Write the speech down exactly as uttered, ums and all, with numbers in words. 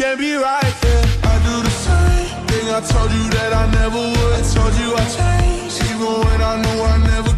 can't be right, yeah. I do the same thing I told you that I never would. I told you I changed, even when I knew I never